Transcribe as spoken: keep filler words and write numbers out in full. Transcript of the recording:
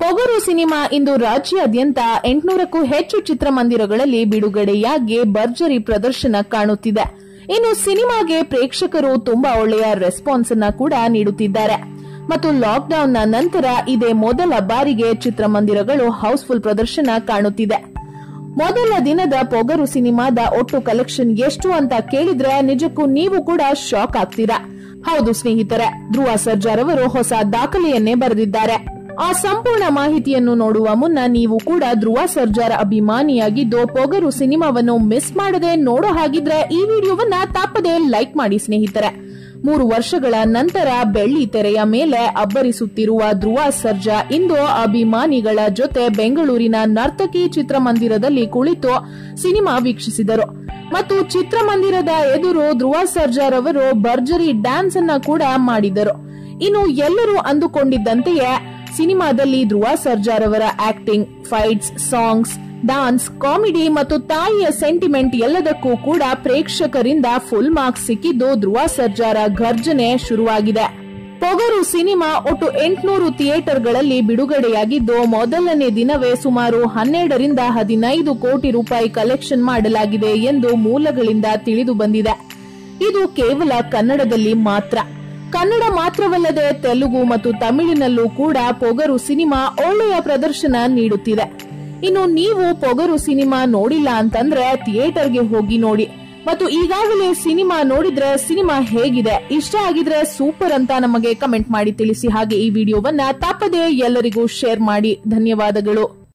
Pogaru cinema ಇಂದು ರಾಜ್ಯಾದ್ಯಂತ ಎಂಟುನೂರಕ್ಕೂ ಹೆಚ್ಚು ಚಿತ್ರಮಂದಿರಗಳಲ್ಲಿ ಬಿಡುಗಡೆಯಾಗಿ ಭರ್ಜರಿ ಪ್ರದರ್ಶನ ಕಾಣುತ್ತಿದೆ. ಇನ್ನು ಸಿನಿಮಾಗೆ ಪ್ರೇಕ್ಷಕರು ತುಂಬಾ ಒಳ್ಳೆಯ ರೆಸ್ಪಾನ್ಸ್ ಅನ್ನ ಕೂಡ ನೀಡುತ್ತಿದ್ದಾರೆ ಮತ್ತು ಲಾಕ್ಡೌನ್ ನ ನಂತರ ಇದೇ ಮೊದಲ ಬಾರಿಗೆ ಚಿತ್ರಮಂದಿರಗಳು ಹೌಸ್ಫುಲ್ ಪ್ರದರ್ಶನ ಕಾಣುತ್ತಿದೆ. ಮೊದಲ ದಿನದ ಪೊಗರು ಸಿನಿಮಾದ ಒಟ್ಟು ಕಲೆಕ್ಷನ್ ಎಷ್ಟು ಅಂತ ಕೇಳಿದ್ರೆ ನಿಜಕ್ಕೂ ನೀವು ಕೂಡ ಶಾಕ್ ಆಗ್ತೀರಾ. ಹೌದು ಸ್ನೇಹಿತರೆ, ಧ್ರುವ ಸರ್ಜಾ ರವರು ಹೊಸ ದಾಖಲೆಯನ್ನೇ ಬರೆದಿದ್ದಾರೆ. ಆ ಸಂಪೂರ್ಣ ಮಾಹಿತಿಯನ್ನು ನೋಡುವ ಮುನ್ನ ನೀವು ಕೂಡ ಧ್ರುವ ಸರ್ಜಾರ ಅಭಿಮಾನಿಯಾಗಿದ್ದು ಪೊಗರು ಸಿನಿಮಾವನ್ನು ಮಿಸ್ ಮಾಡದೆ ನೋಡೋ ಹಾಗಿದ್ರೆ ಈ ವಿಡಿಯೋವನ್ನ ತಪ್ಪದೆ ಲೈಕ್ ಮಾಡಿ ಸ್ನೇಹಿತರೆ. ಮೂರು ವರ್ಷಗಳ ನಂತರ ಬೆಳ್ಳಿ ತೆರೆಯ ಮೇಲೆ ಅಬ್ಬರಿಸುತ್ತಿರುವ ಧ್ರುವ ಸರ್ಜಾ ಇಂದು ಅಭಿಮಾನಿಗಳ ಜೊತೆ ಬೆಂಗಳೂರಿನ ನರ್ತಕಿ ಚಿತ್ರಮಂದಿರದಲ್ಲಿ ಕುಳಿತು ಸಿನಿಮಾ ವೀಕ್ಷಿಸಿದರು ಮತ್ತು ಚಿತ್ರಮಂದಿರದ ಎದುರು ಧ್ರುವ ಸರ್ಜಾ ರವರು ಭರ್ಜರಿ ಡ್ಯಾನ್ಸ್ ಅನ್ನ ಕೂಡ ಮಾಡಿದರು. ಇನ್ನು ಎಲ್ಲರೂ ಅಂದುಕೊಂಡಿದ್ದಂತೆಯೇ ಸಿನಿಮಾದಲ್ಲಿ ಧ್ರುವ ಸರ್ಜಾ ರವರ acting, fights, songs, dance, comedy ಮತ್ತು ತಾಯಿಯ ಸೆಂಟಿಮೆಂಟ್ ಎಲ್ಲದಕ್ಕೂ ಕೂಡ ಪ್ರೇಕ್ಷಕರಿಂದ ಫುಲ್ ಮಾರ್ಕ್ಸ್ ಸಿಕ್ಕಿದ್ದು ಧ್ರುವ ಸರ್ಜಾರ ಘರ್ಜನೆ ಶುರುವಾಗಿದೆ. ಪೊಗರು ಸಿನಿಮಾ ಒಟ್ಟು ಎಂಟುನೂರು ಥಿಯೇಟರ್ಗಳಲ್ಲಿ ಬಿಡುಗಡೆಯಾಗಿದ್ದು ಮೊದಲನೇ ದಿನವೇ ಸುಮಾರು ಹನ್ನೆರಡರಿಂದ ಹದಿನೈದು ಕೋಟಿ ರೂಪಾಯಿ ಕಲೆಕ್ಷನ್ ಮಾಡಲಾಗಿದೆ ಎಂದು ಮೂಲಗಳಿಂದ ತಿಳಿದು ಬಂದಿದೆ. ಇದು ಕೇವಲ ಕನ್ನಡದಲ್ಲಿ ಮಾತ್ರ. ಕನ್ನಡ ಮಾತ್ರವಲ್ಲದೆ ತೆಲುಗು ಮತ್ತು ತಮಿಳಿನಲ್ಲೂ ಕೂಡ ಪೊಗರು ಸಿನಿಮಾ ಒಳ್ಳೆಯ ಪ್ರದರ್ಶನ ನೀಡುತ್ತಿದೆ. ಇನ್ನು ನೀವು ಪೊಗರು ಸಿನಿಮಾ ನೋಡಿಲ್ಲ ಅಂತಂದ್ರೆ ಥಿಯೇಟರ್ಗೆ ಹೋಗಿ ನೋಡಿ ಮತ್ತು ಈಗಾಗಲೇ ಸಿನಿಮಾ ನೋಡಿದ್ರೆ ಸಿನಿಮಾ ಹೇಗಿದೆ, ಇಷ್ಟ ಆಗಿದ್ರೆ ಸೂಪರ್ ಅಂತ ನಮಗೆ ಕಮೆಂಟ್ ಮಾಡಿ ತಿಳಿಸಿ. ಹಾಗೆ ಈ ವಿಡಿಯೋವನ್ನ ತಪ್ಪದೆ ಎಲ್ಲರಿಗೂ ಶೇರ್ ಮಾಡಿ. ಧನ್ಯವಾದಗಳು.